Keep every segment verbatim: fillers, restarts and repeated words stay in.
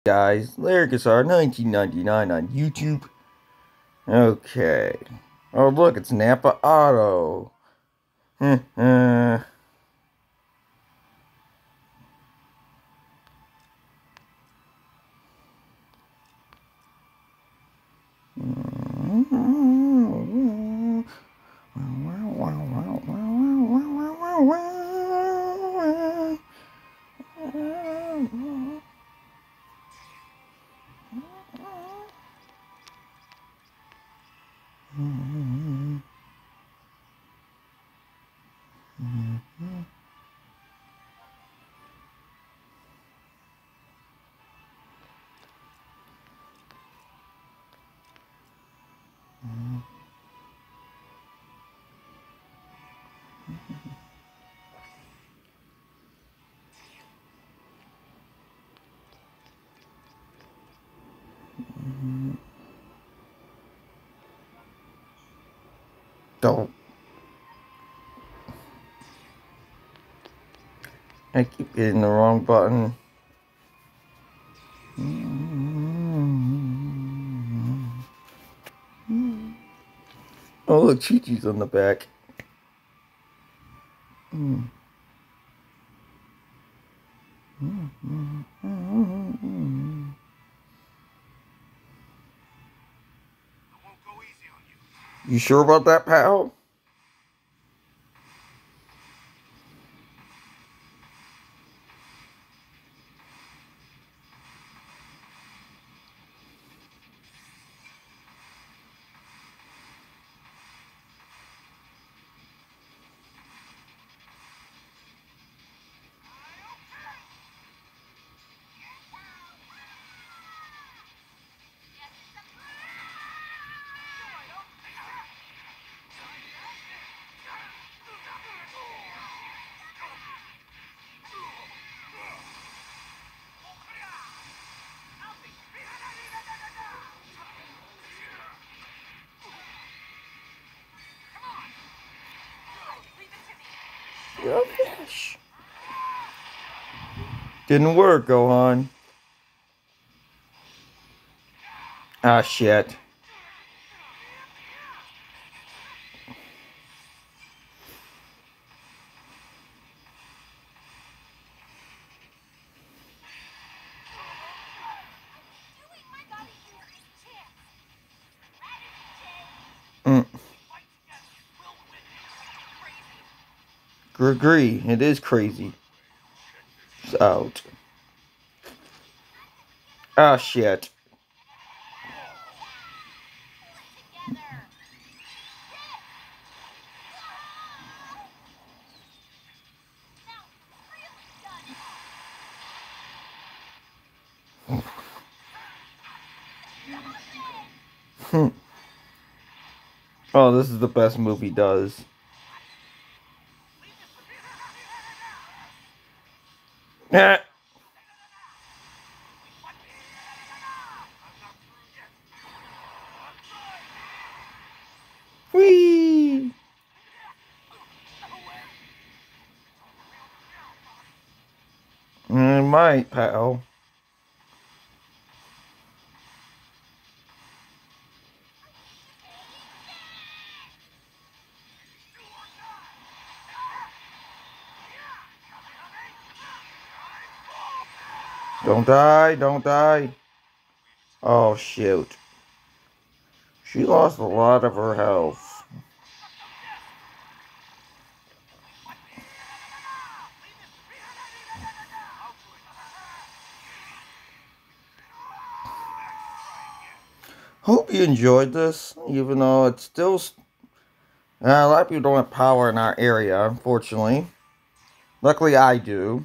guys, Larryguitar nineteen ninety-nine on YouTube. Okay. Oh, look, it's Napa Auto. uh, Don't. I keep hitting the wrong button. Oh, look, Chi-Chi's on the back. Mm. You sure about that, pal? You're a fish. Didn't work, Gohan. Ah, shit. Mm. Agree, it is crazy. It's out. Ah, shit. Hmm. Oh, this is the best move he does. Yeah. Whee! I might, pal. Don't die, don't die. Oh, shoot. She lost a lot of her health. Hope you enjoyed this, even though it's still... Uh, a lot of people don't have power in our area, unfortunately. Luckily, I do.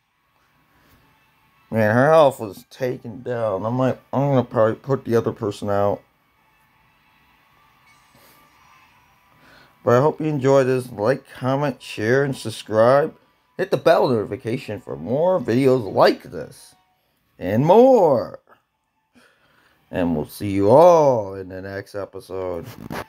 Man, her health was taken down. I'm like, I'm gonna probably put the other person out. But I hope you enjoyed this. Like, comment, share, and subscribe. Hit the bell notification for more videos like this. And more. And we'll see you all in the next episode.